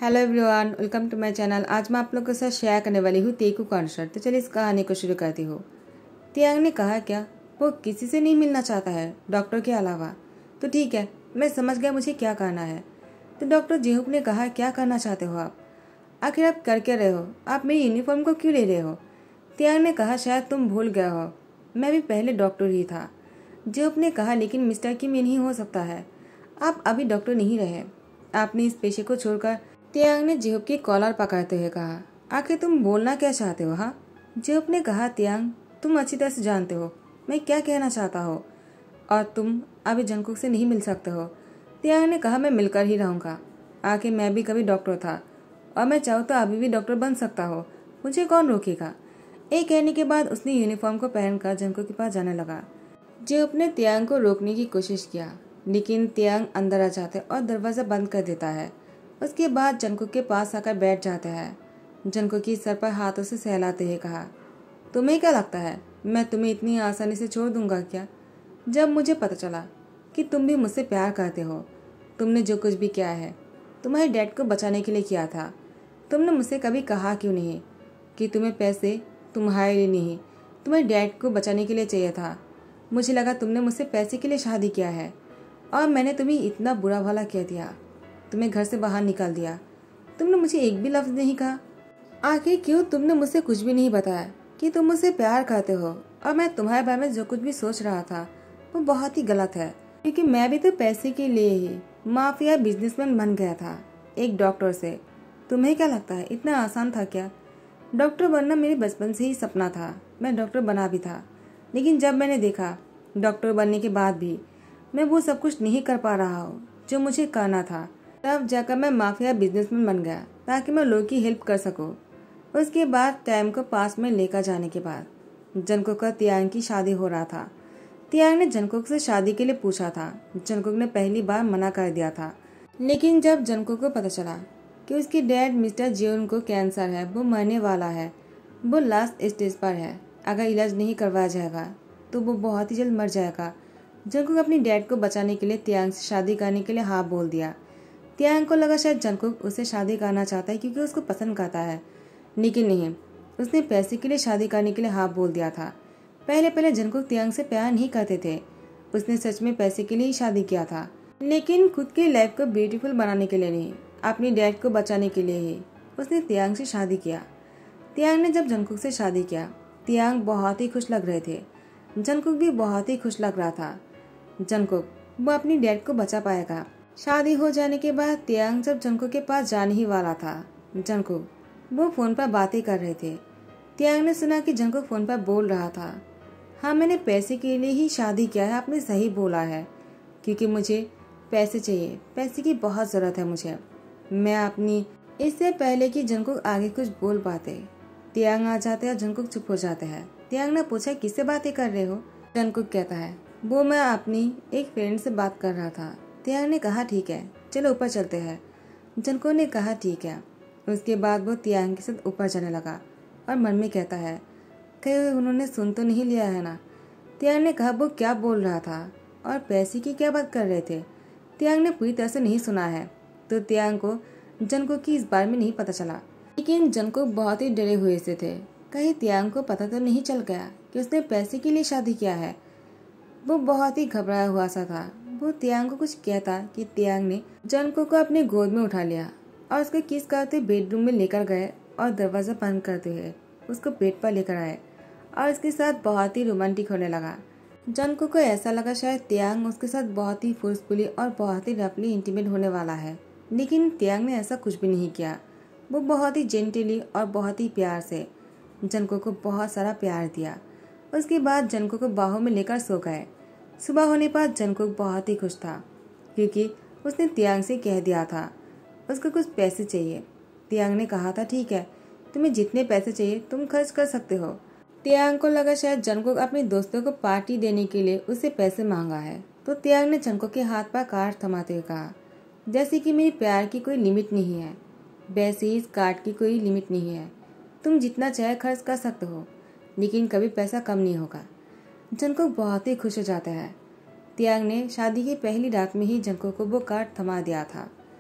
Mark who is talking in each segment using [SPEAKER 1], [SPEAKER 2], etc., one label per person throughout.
[SPEAKER 1] Hello everyone, welcome to my channel. आज मैं आप लोगों के साथ शेयर करने वाली हूँ तेकू कॉन्सर्ट। तो चलिए इस कहानी को शुरू करती हूँ। तियांग ने कहा क्या वो किसी से नहीं मिलना चाहता है डॉक्टर के अलावा? तो ठीक है, मैं समझ गया मुझे क्या करना है। तो डॉक्टर जेहुक ने कहा क्या करना चाहते हो आप? आखिर आप कर क्या रहे हो? आप मेरी यूनिफॉर्म को क्यों ले रहे हो? तियांग ने कहा शायद तुम भूल गए हो, मैं भी पहले डॉक्टर ही था। जेहुक ने कहा लेकिन मिस्टर किम नहीं हो सकता है, आप अभी डॉक्टर नहीं रहे, आपने इस पेशे को छोड़कर। तियांग ने जेहुक की कॉलर पकड़ते हुए कहा आखिर तुम बोलना क्या चाहते हो? हाँ, जेहुक ने कहा तियांग तुम अच्छी तरह से जानते हो मैं क्या कहना चाहता हूँ और तुम अभी जंगकुक से नहीं मिल सकते हो। तियांग ने कहा मैं मिलकर ही रहूँगा, आखिर मैं भी कभी डॉक्टर था और मैं चाहूँ तो अभी भी डॉक्टर बन सकता हो, मुझे कौन रोकेगा। एक कहने के बाद उसने यूनिफॉर्म को पहनकर जंगकुक के पास जाने लगा। जेहुक ने तियांग को रोकने की कोशिश किया लेकिन तियांग अंदर आ जाते और दरवाज़ा बंद कर देता है। उसके बाद जंगकुक के पास आकर बैठ जाता है। जंगकुक की सर पर हाथों से सहलाते हुए कहा तुम्हें क्या लगता है मैं तुम्हें इतनी आसानी से छोड़ दूंगा क्या? जब मुझे पता चला कि तुम भी मुझसे प्यार करते हो, तुमने जो कुछ भी किया है तुम्हारे डैड को बचाने के लिए किया था। तुमने मुझसे कभी कहा क्यों नहीं कि तुम्हें पैसे तुम्हारे लिए नहीं, तुम्हारे डैड को बचाने के लिए चाहिए था। मुझे लगा तुमने मुझसे पैसे के लिए शादी किया है और मैंने तुम्हें इतना बुरा भला कह दिया, तुम्हें घर से बाहर निकाल दिया। तुमने मुझे एक भी लफ्ज नहीं कहा। आखिर क्यों तुमने मुझसे कुछ भी नहीं बताया कि तुम मुझसे प्यार करते हो और मैं तुम्हारे बारे में जो कुछ भी सोच रहा था वो बहुत ही गलत है, क्योंकि मैं भी तो पैसे के लिए ही माफिया बिजनेसमैन बन गया था एक डॉक्टर से। तुम्हें क्या लगता है इतना आसान था क्या? डॉक्टर बनना मेरे बचपन से ही सपना था, मैं डॉक्टर बना भी था, लेकिन जब मैंने देखा डॉक्टर बनने के बाद भी मैं वो सब कुछ नहीं कर पा रहा हूँ जो मुझे करना था, तब जाकर मैं माफिया बिजनेसमैन बन गया ताकि मैं लोगों की हेल्प कर सकूं। उसके बाद टाइम को पास में लेकर जाने के बाद जंगकुक का तियांग की शादी हो रहा था। तियांग ने जंगकुक से शादी के लिए पूछा था। जंगकुक ने पहली बार मना कर दिया था, लेकिन जब जंगकुक को पता चला कि उसके डैड मिस्टर जेउन को कैंसर है, वो मरने वाला है, वो लास्ट स्टेज पर है, अगर इलाज नहीं करवाया जाएगा तो वो बहुत ही जल्द मर जाएगा। जंगकुक अपनी डैड को बचाने के लिए तियांग से शादी करने के लिए हाँ बोल दिया। तियांग को लगा शायद जंगकुक उससे शादी करना चाहता है क्योंकि उसको पसंद करता है, लेकिन नहीं, उसने पैसे के लिए शादी करने के लिए हाँ बोल दिया था। पहले पहले जंगकुक तियांग से प्यार नहीं करते थे, उसने सच में पैसे के लिए ही शादी किया था, लेकिन खुद की लाइफ को ब्यूटीफुल बनाने के लिए नहीं, अपनी डैड को बचाने के लिए ही उसने तियांग से शादी किया। तियांग ने जब जंगकुक से शादी किया, तियांग बहुत ही खुश लग रहे थे, जंगकुक भी बहुत ही खुश लग रहा था। जंगकुक वो अपनी डैड को बचा पाएगा। शादी हो जाने के बाद तियांग जब जंगकुक के पास जाने ही वाला था, जंगकुक वो फोन पर बातें कर रहे थे। तियांग ने सुना कि जंगकुक फोन पर बोल रहा था हाँ, मैंने पैसे के लिए ही शादी किया है, आपने सही बोला है, क्योंकि मुझे पैसे चाहिए, पैसे की बहुत जरूरत है मुझे। मैं अपनी इससे पहले कि जंगकुक आगे कुछ बोल पाते तियांग आ जाते और जंगकुक चुप हो जाते हैं। तियांग ने पूछा किससे बातें कर रहे हो? जंगकुक कहता है वो मैं अपनी एक फ्रेंड से बात कर रहा था। तियांग ने कहा ठीक है चलो ऊपर चलते हैं। जंगकुक ने कहा ठीक है। उसके बाद वो तियांग के साथ ऊपर जाने लगा और मन में कहता है कहीं उन्होंने सुन तो नहीं लिया है ना। तियांग ने कहा वो क्या बोल रहा था और पैसे की क्या बात कर रहे थे? तियांग ने पूरी तरह से नहीं सुना है, तो तियांग को जंगकुक की इस बारे में नहीं पता चला, लेकिन जंगकुक बहुत ही डरे हुए से थे, कहीं तियांग को पता तो नहीं चल गया कि उसने पैसे के लिए शादी किया है। वो बहुत ही घबराया हुआ सा था। वो तियांग को कुछ कहता कि तियांग ने जंगकुक को अपने गोद में उठा लिया और उसको किस करते बेडरूम में लेकर गए और दरवाजा बंद करते हुए उसको बेड पर लेकर आए और उसके साथ बहुत ही रोमांटिक होने लगा। जंगकुक को ऐसा लगा शायद तियांग उसके साथ बहुत ही फोर्सफुली और बहुत ही रफली इंटीमेट होने वाला है, लेकिन तियांग ने ऐसा कुछ भी नहीं किया। वो बहुत ही जेंटली और बहुत ही प्यार से जंगकुक को बहुत सारा प्यार दिया। उसके बाद जंगकुक को बाहों में लेकर सो गए। सुबह होने पर जंगकुक बहुत ही खुश था क्योंकि उसने तियांग से कह दिया था उसको कुछ पैसे चाहिए। तियांग ने कहा था ठीक है, तुम्हें जितने पैसे चाहिए तुम खर्च कर सकते हो। तियांग को लगा शायद जंगकुक अपने दोस्तों को पार्टी देने के लिए उससे पैसे मांगा है, तो तियांग ने जंगकुक के हाथ पर कार्ड थमाते हुए कहा जैसे कि मेरे प्यार की कोई लिमिट नहीं है, वैसे ही इस कार्ड की कोई लिमिट नहीं है, तुम जितना चाहे खर्च कर सकते हो, लेकिन कभी पैसा कम नहीं होगा। जंगकुक बहुत ही खुश हो जाता है। तियांग ने शादी की पहली रात में ही जंगकुक को वो कार्ड थमा दिया था।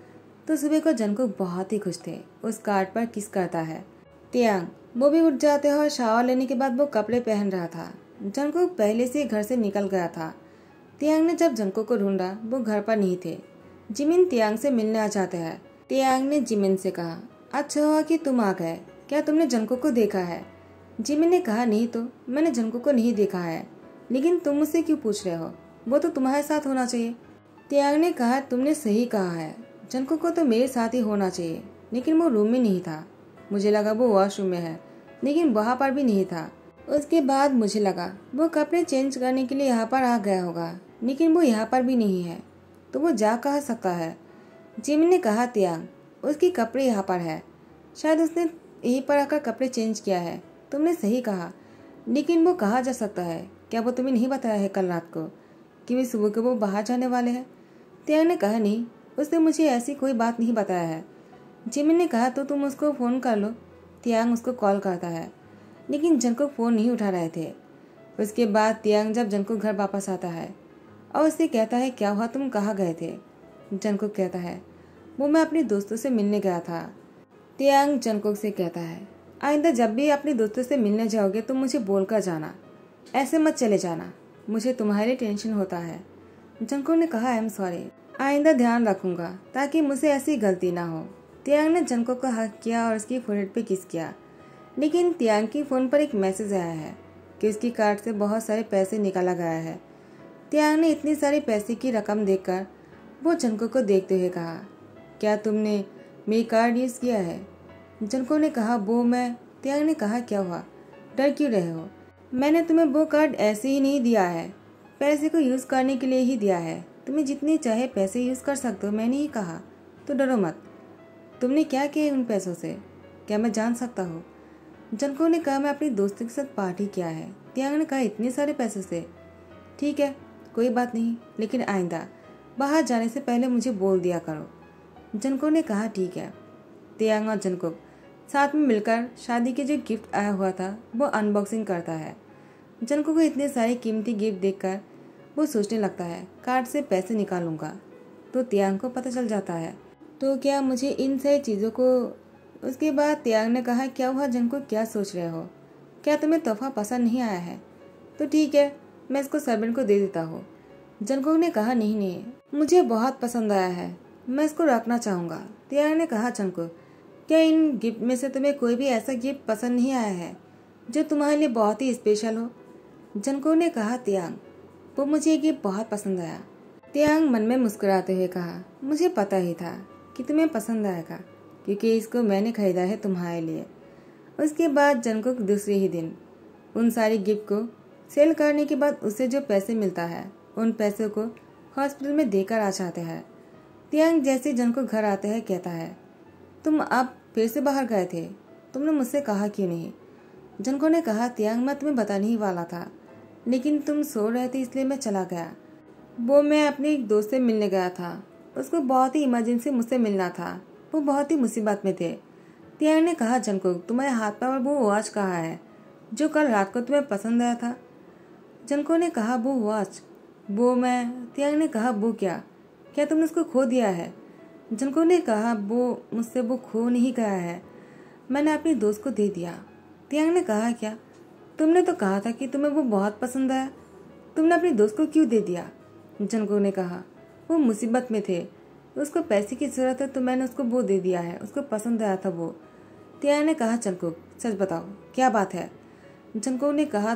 [SPEAKER 1] तो सुबह को जंगकुक बहुत ही खुश थे। उस कार्ड पर किस करता है। तियांग वो भी उठ जाते हैं और शावर लेने के बाद वो कपड़े पहन रहा था। जंगकुक पहले से घर से निकल गया था। तियांग ने जब जंगकुक को ढूंढा वो घर पर नहीं थे। जिमिन तियांग से मिलने आ जाते हैं। तियांग ने जिमिन से कहा, अच्छा हुआ कि तुम आ गए, क्या तुमने जंगकुक को देखा है? जिमिन ने कहा, नहीं तो मैंने जंगकुक को नहीं देखा है, लेकिन तुम मुझसे क्यों पूछ रहे हो? वो तो तुम्हारे साथ होना चाहिए। तियांग ने कहा, तुमने सही कहा है, जंगकुक को तो मेरे साथ ही होना चाहिए, लेकिन वो रूम में नहीं था। मुझे लगा वो वॉशरूम में है, लेकिन वहाँ पर भी नहीं था। उसके बाद मुझे लगा वो कपड़े चेंज करने के लिए यहाँ पर आ गया होगा, लेकिन वो यहाँ पर भी नहीं है, तो वो जा कहाँ सकता है? जिमिन ने कहा, तियांग उसकी कपड़े यहाँ पर है, शायद उसने यहीं पर आकर कपड़े चेंज किया है। तुमने सही कहा, लेकिन वो कहाँ जा सकता है? क्या वो तुम्हें नहीं बताया है कल रात को कि वे सुबह को वो बाहर जाने वाले हैं? तियांग ने कहा, नहीं, उसने मुझे ऐसी कोई बात नहीं बताया है। जिमिन ने कहा, तो तुम उसको फ़ोन कर लो। तियांग उसको कॉल करता है, लेकिन जंगकुक फ़ोन नहीं उठा रहे थे। उसके बाद तियांग जब जंगकुक घर वापस आता है और उससे कहता है, क्या हुआ, तुम कहाँ गए थे? जंगकुक कहता है, वो मैं अपने दोस्तों से मिलने गया था। तियांग जंगकुक से कहता है, आइंदा जब भी अपने दोस्तों से मिलने जाओगे तो मुझे बोलकर जाना, ऐसे मत चले जाना, मुझे तुम्हारे टेंशन होता है। जंगकुक ने कहा, आई एम सॉरी, आइंदा ध्यान रखूंगा ताकि मुझसे ऐसी गलती ना हो। तियांग ने जंगकुक को हक किया और उसकी फोरहेड पे किस किया, लेकिन तियांग की फ़ोन पर एक मैसेज आया है कि उसकी कार्ड से बहुत सारे पैसे निकाला गया है। तियांग ने इतनी सारी पैसे की रकम देखकर वो जंगकुक को देखते हुए कहा, क्या तुमने मेरी कार्ड यूज़ किया है? जंगकुक ने कहा, वो मैं। तियांग ने कहा, क्या हुआ, डर क्यों रहे हो? मैंने तुम्हें वो कार्ड ऐसे ही नहीं दिया है, पैसे को यूज़ करने के लिए ही दिया है। तुम्हें जितने चाहे पैसे यूज़ कर सकते हो, मैंने ही कहा, तो डरो मत। तुमने क्या किया उन पैसों से, क्या मैं जान सकता हूँ? जंगकुक ने कहा, मैं अपनी दोस्तों के साथ पार्टी किया है। तियांग ने कहा, इतने सारे पैसों से? ठीक है, कोई बात नहीं, लेकिन आइंदा बाहर जाने से पहले मुझे बोल दिया करो। जंगकुक ने कहा, ठीक है। तियांग और जंगकुक साथ में मिलकर शादी के जो गिफ्ट आया हुआ था वो अनबॉक्सिंग करता है। जंगकुक को इतने सारे कीमती गिफ्ट देखकर वो सोचने लगता है, कार्ड से पैसे निकालूंगा तो तियांग को पता चल जाता है, तो क्या मुझे इन सारी चीज़ों को। उसके बाद तियांग ने कहा, क्या हुआ जंगकुक, क्या सोच रहे हो? क्या तुम्हें तोहफा पसंद नहीं आया है? तो ठीक है, मैं इसको सर्वेंट को दे देता हूँ। जंगकुक ने कहा, नहीं नहीं, मुझे बहुत पसंद आया है, मैं इसको रखना चाहूँगा। तियांग ने कहा, जंगकुक, क्या इन गिफ्ट में से तुम्हें कोई भी ऐसा गिफ्ट पसंद नहीं आया है जो तुम्हारे लिए बहुत ही स्पेशल हो? जंगकुक ने कहा, तियांग वो मुझे ये गिफ्ट बहुत पसंद आया। तियांग मन में मुस्कुराते हुए कहा, मुझे पता ही था कि तुम्हें पसंद आएगा, क्योंकि इसको मैंने खरीदा है तुम्हारे लिए। उसके बाद जंगकुक दूसरे ही दिन उन सारी गिफ्ट को सेल करने के बाद उससे जो पैसे मिलता है उन पैसों को हॉस्पिटल में देकर आ जाते हैं। तियांग जैसे जंगकुक घर आते हैं कहता है, तुम अब फिर से बाहर गए थे, तुमने मुझसे कहा क्यों नहीं? जंगकुक ने कहा, तियांग मैं तुम्हें बताने ही वाला था, लेकिन तुम सो रहे थे इसलिए मैं चला गया। वो मैं अपने एक दोस्त से मिलने गया था, उसको बहुत ही इमरजेंसी मुझसे मिलना था, वो बहुत ही मुसीबत में थे। तियांग ने कहा, जंगकुक तुम्हारे हाथ पर वो वॉच कहाँ है जो कल रात को तुम्हें पसंद आया था? जंगकुक ने कहा, वो वॉच, वो मैं। तियांग ने कहा, वो क्या तुमने उसको खो दिया है? जंगकुक ने कहा, वो मुझसे वो खो नहीं गया है, मैंने अपनी दोस्त को दे दिया। तियांग ने कहा, क्या? तुमने तो कहा था कि तुम्हें वो बहुत पसंद आया, तुमने अपनी दोस्त को क्यों दे दिया? जंगकुक ने कहा, वो मुसीबत में थे, उसको पैसे की जरूरत है तो मैंने उसको वो दे दिया है, उसको पसंद आया था वो। तियांग ने कहा, जंगकुक सच बताओ क्या बात है? जंगकुक ने कहा,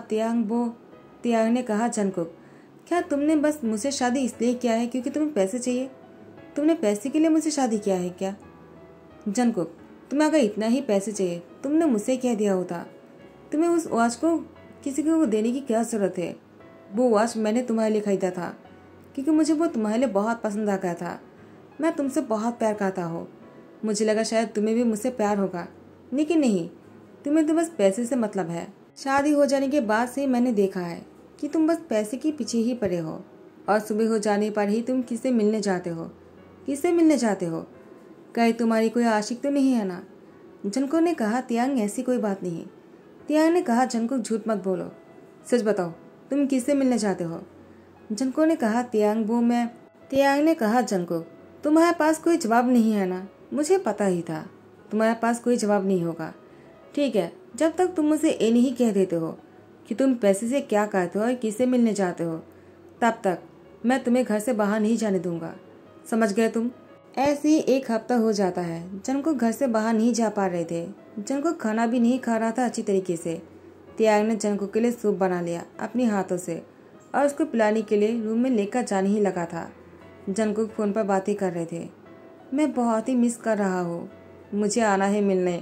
[SPEAKER 1] तियांग ने कहा, जंगकुक क्या तुमने बस मुझसे शादी इसलिए किया है क्योंकि तुम्हें पैसे चाहिए? तुमने पैसे के लिए मुझसे शादी किया है क्या? जंगकुक तुम्हें अगर इतना ही पैसे चाहिए तुमने मुझसे कह दिया होता, तुम्हें उस वॉच को किसी को देने की क्या जरूरत है? वो वॉच मैंने तुम्हारे लिए खरीदा था क्योंकि मुझे वो तुम्हारे लिए बहुत पसंद आ गया था, मैं तुमसे बहुत प्यार करता हूँ, मुझे लगा शायद तुम्हें भी मुझसे प्यार होगा, लेकिन नहीं, तुम्हें तो बस पैसे से मतलब है। शादी हो जाने के बाद से मैंने देखा है कि तुम बस पैसे के पीछे ही पड़े हो, और सुबह हो जाने पर ही तुम किससे मिलने जाते हो? किससे मिलने जाते हो? कहीं तुम्हारी कोई आशिक तो नहीं है ना? जंगकुक ने कहा, तियांग ऐसी कोई बात नहीं। तियांग ने कहा, जंगकुक झूठ मत बोलो, सच बताओ तुम किससे मिलने जाते हो? जंगकुक ने कहा, तियांग वो मैं। तियांग ने कहा, जंगकुक तुम्हारे पास कोई जवाब नहीं है ना? मुझे पता ही था तुम्हारे पास कोई जवाब नहीं होगा। ठीक है, जब तक तुम मुझे ये नहीं कह देते हो कि तुम पैसे से क्या करते हो और किससे मिलने जाते हो, तब तक मैं तुम्हें घर से बाहर नहीं जाने दूंगा। समझ गए तुम? ऐसे ही 1 हफ्ता हो जाता है। जंगकुक घर से बाहर नहीं जा पा रहे थे। जंगकुक खाना भी नहीं खा रहा था अच्छी तरीके से। त्याग ने जंगकुक के लिए सूप बना लिया अपने हाथों से और उसको पिलाने के लिए रूम में लेकर जाने ही लगा था। जंगकुक फोन पर बातें कर रहे थे। मैं बहुत ही मिस कर रहा हूँ, मुझे आना है मिलने।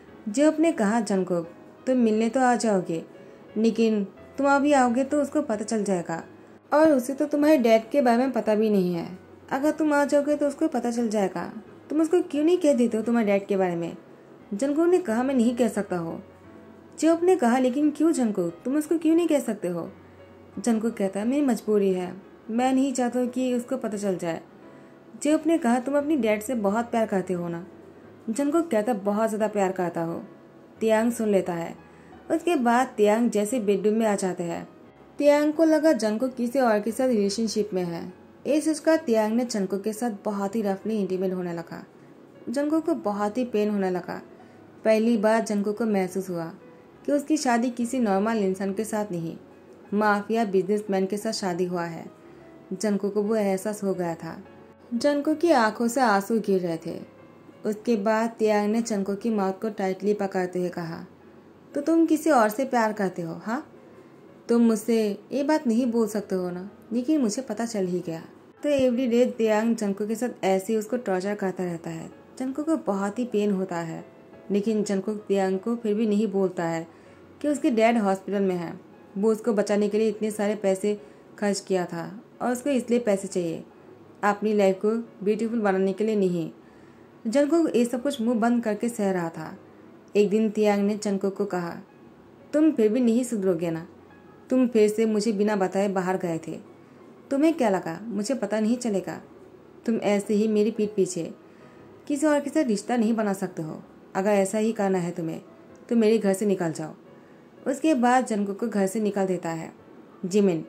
[SPEAKER 1] जेब ने कहा, जंगकुक तुम मिलने तो आ जाओगे, लेकिन तुम अभी आओगे तो उसको पता चल जाएगा, और उसे तो तुम्हारे डैड के बारे में पता भी नहीं है। अगर तुम आ जाओगे तो उसको पता चल जाएगा। तुम उसको क्यों नहीं कह देते हो तुम्हारे डैड के बारे में? जंगकुक ने कहा, मैं नहीं कह सकता हो। जेब ने कहा, लेकिन क्यों जंगकुक, तुम उसको क्यों नहीं कह सकते हो? जंगकुक कहता, मेरी मजबूरी है, मैं नहीं चाहता कि उसको पता चल जाए। जेब ने कहा, तुम अपनी डैड से बहुत प्यार करते हो ना? जंगकुक कहता, बहुत ज़्यादा प्यार करता हो। त्याग सुन लेता है। उसके बाद त्याग जैसे बेडरूम में आ जाते हैं। त्याग को लगा जंगकुक किसी और के साथ रिलेशनशिप में है। इस सोचकर त्याग ने जंगकुक के साथ बहुत ही रफली इंटीमेट होने लगा। जंगकुक को बहुत ही पेन होने लगा। पहली बार जंगकुक को महसूस हुआ कि उसकी शादी किसी नॉर्मल इंसान के साथ नहीं, माफिया बिजनेसमैन के साथ शादी हुआ है। जंगकुक को वो एहसास हो गया था। जंगकुक की आंखों से आंसू गिर रहे थे। उसके बाद त्याग ने जंगकुक की माउथ को टाइटली पकड़ते हुए कहा, तो तुम किसी और से प्यार करते हो? हाँ, तुम मुझसे ये बात नहीं बोल सकते हो ना, लेकिन मुझे पता चल ही गया। तो एवरीडे त्याग जंगकुक के साथ ऐसे ही उसको टॉर्चर करता रहता है। जंगकुक को बहुत ही पेन होता है, लेकिन जंगकुक त्याग को फिर भी नहीं बोलता है कि उसके डैड हॉस्पिटल में है। वो उसको बचाने के लिए इतने सारे पैसे खर्च किया था और उसको इसलिए पैसे चाहिए, अपनी लाइफ को ब्यूटीफुल बनाने के लिए नहीं। जंगकुक ये सब कुछ मुंह बंद करके सह रहा था। एक दिन त्याग ने जंगकुक को कहा, तुम फिर भी नहीं सुधरोगे ना? तुम फिर से मुझे बिना बताए बाहर गए थे। तुम्हें क्या लगा मुझे पता नहीं चलेगा? तुम ऐसे ही मेरी पीठ पीछे किसी और के साथ रिश्ता नहीं बना सकते हो। अगर ऐसा ही करना है तुम्हें तो मेरे घर से निकल जाओ। उसके बाद जंगकुक को घर से निकाल देता है। जिमिन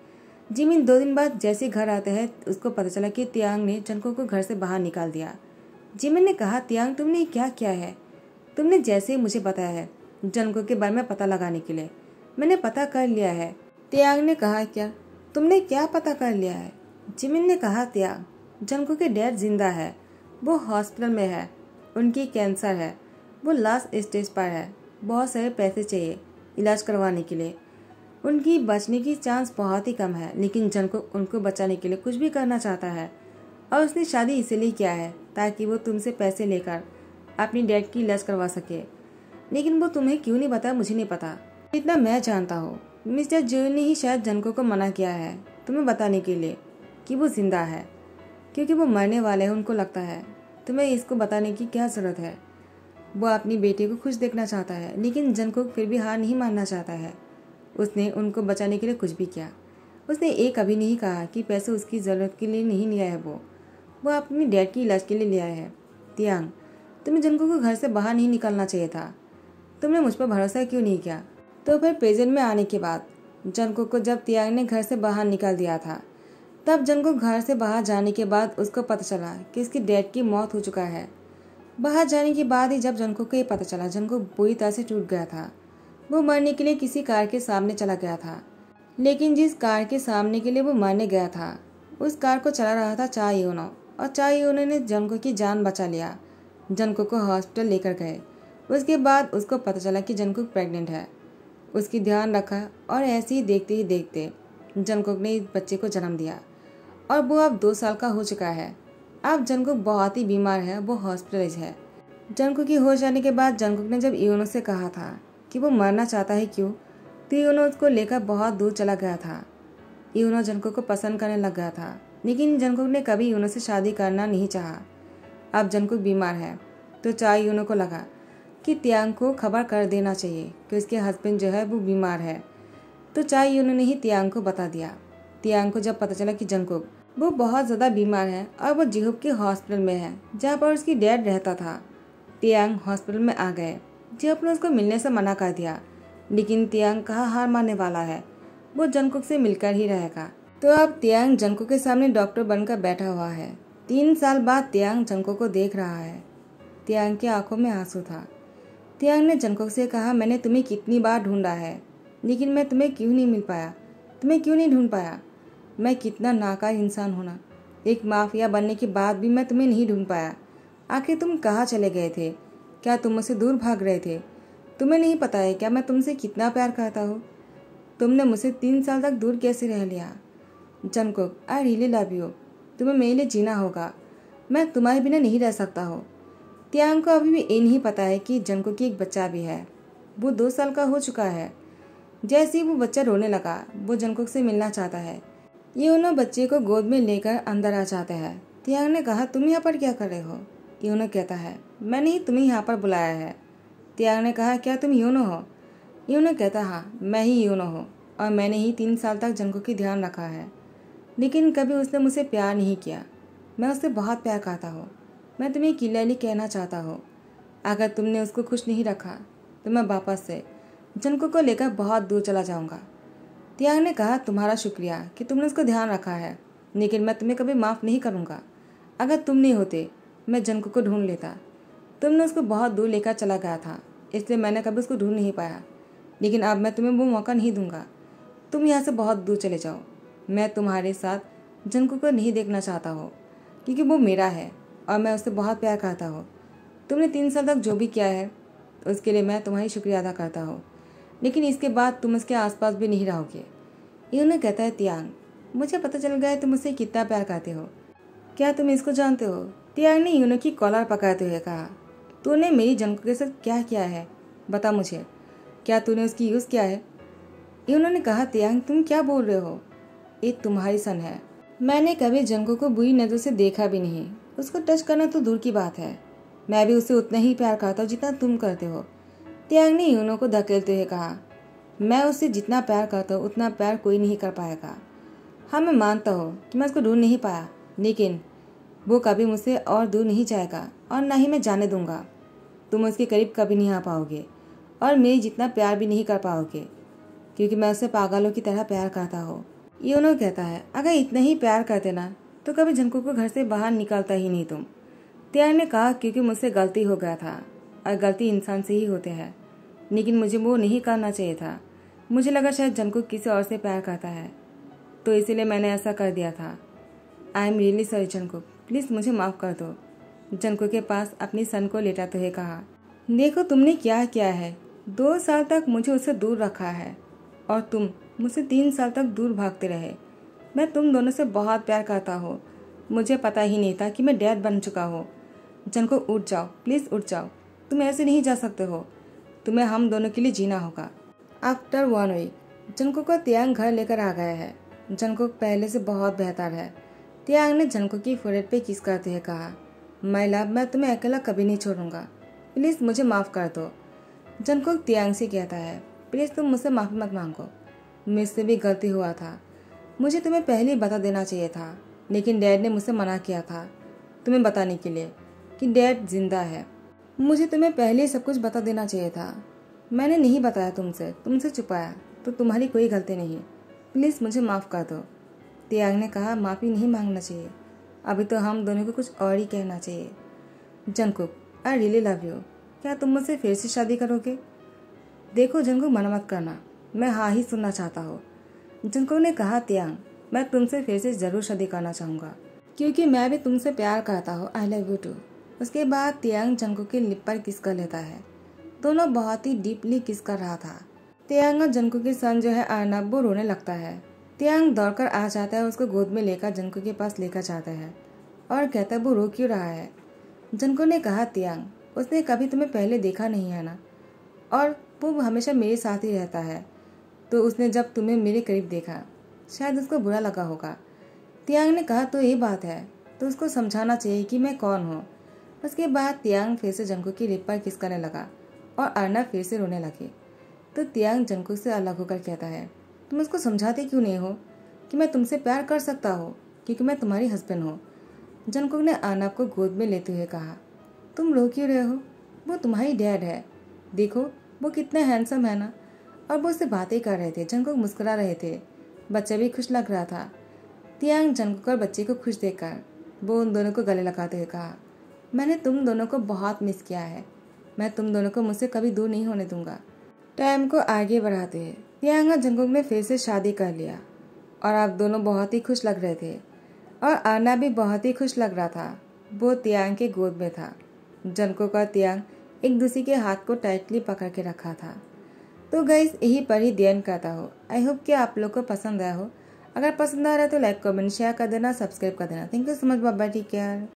[SPEAKER 1] 2 दिन बाद जैसे घर आते हैं उसको पता चला कि त्याग ने जंगकुक को घर से बाहर निकाल दिया। जिमिन ने कहा, त्याग तुमने क्या किया है? तुमने जैसे ही मुझे बताया है जंगकुक के बारे में पता लगाने के लिए, मैंने पता कर लिया है। त्याग ने कहा, क्या तुमने क्या पता कर लिया है? जिमिन ने कहा, त्याग जंगकुक के डैड जिंदा है, वो हॉस्पिटल में है, उनकी कैंसर है, वो लास्ट स्टेज पर है, बहुत सारे पैसे चाहिए इलाज करवाने के लिए, उनकी बचने की चांस बहुत ही कम है, लेकिन जंगकुक उनको बचाने के लिए कुछ भी करना चाहता है और उसने शादी इसीलिए किया है ताकि वो तुमसे पैसे लेकर अपनी डैड की इलाज करवा सके। लेकिन वो तुम्हें क्यों नहीं बताया मुझे नहीं पता। इतना मैं जानता हूँ, मिस्टर जोल ने ही शायद जंगकुक को मना किया है तुम्हें बताने के लिए कि वो जिंदा है, क्योंकि वो मरने वाले हैं। उनको लगता है तुम्हें इसको बताने की क्या जरूरत है। वो अपनी बेटी को खुश देखना चाहता है, लेकिन जंगकुक फिर भी हार नहीं मानना चाहता है। उसने उनको बचाने के लिए कुछ भी किया। उसने एक कभी नहीं कहा कि पैसे उसकी ज़रूरत के लिए नहीं लिया है, वो अपनी डैड की इलाज के लिए लिया है। त्याग तुम्हें जंगकुक को घर से बाहर नहीं निकलना चाहिए था। तुमने मुझ पर भरोसा क्यों नहीं किया? तो फिर प्रेजेंट में आने के बाद जंगकुक को जब त्याग ने घर से बाहर निकाल दिया था, तब जंगकुक घर से बाहर जाने के बाद उसको पता चला कि उसकी डैड की मौत हो चुका है। बाहर जाने के बाद ही जब जंगकुक को ये पता चला, जंगकुक बुरी तरह से टूट गया था। वो मरने के लिए किसी कार के सामने चला गया था, लेकिन जिस कार के सामने के लिए वो मरने गया था उस कार को चला रहा था चा यूनो, और चा यूनो ने जंगकुक की जान बचा लिया। जंगकुक को हॉस्पिटल लेकर गए। उसके बाद उसको पता चला कि जंगकुक प्रेग्नेंट है। उसकी ध्यान रखा और ऐसे ही देखते जंगकुक ने इस बच्चे को जन्म दिया और वो अब 2 साल का हो चुका है। अब जंगकुक बहुत ही बीमार है, वो हॉस्पिटलाइज है। जंगकुक की होश आने के बाद जंगकुक ने जब यूनो से कहा था कि वो मरना चाहता है क्यों, तो यूनो उसको लेकर बहुत दूर चला गया था। यूनो जंगकुक को पसंद करने लग गया था, लेकिन जंगकुक ने कभी यूनो से शादी करना नहीं चाहा। अब जंगकुक बीमार है तो चाय यूनो को लगा कि त्याग को खबर कर देना चाहिए कि उसके हस्बैंड जो है वो बीमार है। तो चाय यूनो ने ही त्याग को बता दिया। त्याग को जब पता चला कि जंगकुक वो बहुत ज़्यादा बीमार है और वो जिहुप के हॉस्पिटल में है जहाँ पर उसकी डैड रहता था, त्याग हॉस्पिटल में आ गए। जिहुप ने उसको मिलने से मना कर दिया, लेकिन त्याग कहाँ हार मानने वाला है, वो जंगकुक से मिलकर ही रहेगा। तो अब त्याग जंगकुक के सामने डॉक्टर बनकर बैठा हुआ है। 3 साल बाद तियांग जंगकुक को देख रहा है। तियांग की आंखों में आंसू था। तियांग ने जंगकुक से कहा, मैंने तुम्हें कितनी बार ढूंढा है, लेकिन मैं तुम्हें क्यों नहीं मिल पाया, तुम्हें क्यों नहीं ढूंढ पाया। मैं कितना नाकारा इंसान हूं ना, एक माफिया बनने के बाद भी मैं तुम्हें नहीं ढूंढ पाया। आखिर तुम कहाँ चले गए थे? क्या तुम मुझसे दूर भाग रहे थे? तुम्हें नहीं पता है क्या मैं तुमसे कितना प्यार करता हूँ? तुमने मुझसे 3 साल तक दूर कैसे रह लिया? Jungkook, I really love you. तुम्हें मेरे लिए जीना होगा, मैं तुम्हारे बिना नहीं रह सकता हूँ। तियांग को अभी भी ये नहीं पता है कि जंगकुक की एक बच्चा भी है। वो 2 साल का हो चुका है। जैसे ही वो बच्चा रोने लगा, वो जंगकुक से मिलना चाहता है। यूनो बच्चे को गोद में लेकर अंदर आ जाते हैं। तियांग ने कहा, तुम यहाँ पर क्या कर रहे हो? यूनो कहता है, मैंने ही तुम्हें यहाँ पर बुलाया है। तियांग ने कहा, क्या तुम यूनो हो? यूनो कहता, हाँ मैं ही यूनो हूँ, और मैंने ही 3 साल तक जंगकुक की ध्यान रखा है, लेकिन कभी उसने मुझसे प्यार नहीं किया। मैं उससे बहुत प्यार करता हूँ। मैं तुम्हें क्लियरली कहना चाहता हूँ, अगर तुमने उसको खुश नहीं रखा तो मैं वापस से जंगकुक को लेकर बहुत दूर चला जाऊँगा। तियांग ने कहा, तुम्हारा शुक्रिया कि तुमने उसको ध्यान रखा है, लेकिन मैं तुम्हें कभी माफ़ नहीं करूँगा। अगर तुम नहीं होते मैं जंगकुक को ढूंढ लेता। तुमने उसको बहुत दूर लेकर चला गया था, इसलिए मैंने कभी उसको ढूंढ नहीं पाया, लेकिन अब मैं तुम्हें वो मौका नहीं दूंगा। तुम यहाँ से बहुत दूर चले जाओ। मैं तुम्हारे साथ जंगकुक को नहीं देखना चाहता हूँ, क्योंकि वो मेरा है और मैं उससे बहुत प्यार करता हूँ। तुमने 3 साल तक जो भी किया है उसके लिए मैं तुम्हारी शुक्रिया अदा करता हूँ, लेकिन इसके बाद तुम उसके आसपास भी नहीं रहोगे। यूनो कहता है, तियांग, मुझे पता चल गया है तुम मुझसे कितना प्यार करते हो। क्या तुम इसको जानते हो? तियांग ने यूनो की कॉलर पकड़ते हुए कहा, तूने मेरी जंगकुक के साथ क्या किया है? बता मुझे, क्या तूने उसकी यूज़ किया है? यूनो ने कहा, तियांग तुम क्या बोल रहे हो? ये तुम्हारी सन है। मैंने कभी जंगकुक को बुरी नज़र से देखा भी नहीं। उसको टच करना तो दूर की बात है। मैं भी उसे उतना ही प्यार करता हूँ जितना तुम करते हो। तियांग ने यूनो को धकेलते हुए कहा, मैं उससे जितना प्यार करता हूँ उतना प्यार कोई नहीं कर पाएगा। हाँ मैं मानता हूँ कि मैं उसको ढूंढ नहीं पाया, लेकिन वो कभी मुझसे और दूर नहीं जाएगा और ना ही मैं जाने दूंगा। तुम उसके करीब कभी नहीं आ पाओगे और मेरी जितना प्यार भी नहीं कर पाओगे, क्योंकि मैं उससे पागलों की तरह प्यार करता हूँ। यूनो कहता है, अगर इतना ही प्यार करते ना तो कभी जंगकुक को घर से बाहर निकालता ही नहीं तुम। तियांग ने कहा, क्योंकि मुझसे गलती हो गया था और गलती इंसान से ही होते हैं, लेकिन मुझे वो नहीं करना चाहिए था। मुझे लगा शायद जंगकुक किसी और से प्यार करता है, तो इसीलिए मैंने ऐसा कर दिया था। I am really sorry Jungkook, please मुझे माफ़ कर दो। जंगकुक के पास अपनी सन को लेटाते हुए कहा, देखो तुमने क्या किया है। 2 साल तक मुझे उससे दूर रखा है और तुम मुझसे 3 साल तक दूर भागते रहे। मैं तुम दोनों से बहुत प्यार करता हूँ। मुझे पता ही नहीं था कि मैं डैड बन चुका हूँ। जंगकुक उठ जाओ, प्लीज़ उठ जाओ। तुम ऐसे नहीं जा सकते हो। तुम्हें हम दोनों के लिए जीना होगा। आफ्टर 1 वीक जंगकुक को तियांग घर लेकर आ गया है। जंगकुक पहले से बहुत बेहतर है। तियांग ने जंगकुक की फोrehead पे किस करते हुए कहा, माय लव, मैं तुम्हें अकेला कभी नहीं छोड़ूंगा। प्लीज़ मुझे माफ़ कर दो। जंगकुक तियांग से कहता है, प्लीज़ तुम मुझसे माफ़ी मत मांगो। मुझसे भी गलती हुआ था। मुझे तुम्हें पहले ही बता देना चाहिए था, लेकिन डैड ने मुझसे मना किया था तुम्हें बताने के लिए कि डैड जिंदा है। मुझे तुम्हें पहले ही सब कुछ बता देना चाहिए था। मैंने नहीं बताया तुमसे छुपाया, तो तुम्हारी कोई गलती नहीं। प्लीज़ मुझे माफ़ कर दो। तियांग ने कहा, माफ़ी नहीं मांगना चाहिए, अभी तो हम दोनों को कुछ और ही कहना चाहिए। Jungkook, I really love you. क्या तुम मुझसे फिर से शादी करोगे? देखो जंगकुक, मना मत करना, मैं हाँ ही सुनना चाहता हूँ। जंगकुक ने कहा, तियांग, मैं तुमसे फिर से ज़रूर शादी करना चाहूँगा, क्योंकि मैं भी तुमसे प्यार करता हूँ। I love you too. उसके बाद तियांग जंगकुक के लिप पर किस कर लेता है। दोनों बहुत ही डीपली किस कर रहा था। तियांग और जंगकुक की सन जो है अर्नब, वो रोने लगता है। तियांग दौड़कर आ जाता है, उसको गोद में लेकर जंगकुक के पास लेकर जाता है और कहता है, वो रो क्यों रहा है? जंगकुक ने कहा, तियांग, उसने कभी तुम्हें पहले देखा नहीं है ना, और वो हमेशा मेरे साथ ही रहता है, तो उसने जब तुम्हें मेरे करीब देखा शायद उसको बुरा लगा होगा। तियांग ने कहा, तो ये बात है, तो उसको समझाना चाहिए कि मैं कौन हूँ। उसके बाद तियांग फिर से जंगकुक की लिप पर किस करने लगा और अर्नब फिर से रोने लगे। तो तियांग जंगकुक से अलग होकर कहता है, तुम उसको समझाते क्यों नहीं हो कि मैं तुमसे प्यार कर सकता हूँ, क्योंकि मैं तुम्हारी हस्बैंड हूँ। जंगकुक ने अर्नब को गोद में लेते हुए कहा, तुम रो क्यों रहे हो? वो तुम्हारी डैड है। देखो वो कितना हैंडसम है ना। और वो उससे बातें कर रहे थे। जंगकुक मुस्कुरा रहे थे। बच्चा भी खुश लग रहा था। तियांग जंगकुक और बच्चे को खुश देखकर वो उन दोनों को गले लगाते हुए कहा, मैंने तुम दोनों को बहुत मिस किया है। मैं तुम दोनों को मुझसे कभी दूर नहीं होने दूंगा। टाइम को आगे बढ़ाते हुए तियांग और जंगकुक ने फिर से शादी कर लिया और आप दोनों बहुत ही खुश लग रहे थे और आना भी बहुत ही खुश लग रहा था। वो तियांग के गोद में था। जंगकुक और तियांग एक दूसरे के हाथ को टाइटली पकड़ के रखा था। तो गाइस, यही पर ही ध्यान करता हो। आई होप कि आप लोग को पसंद आया हो। अगर पसंद आ रहा है तो लाइक कमेंट शेयर कर देना, सब्सक्राइब कर देना। Thank you so much. Bye bye, take care.